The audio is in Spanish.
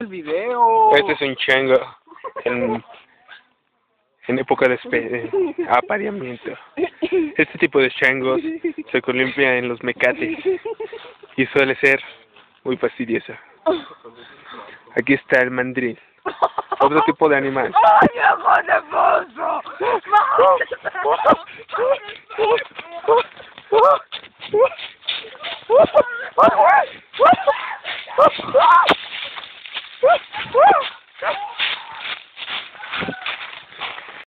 el video. Este es un chango en época de apareamiento. Este tipo de changos se columpia en los mecates y suele ser muy fastidioso. Aquí está el mandril, otro tipo de animal. ¡Ay, hijo de pozo!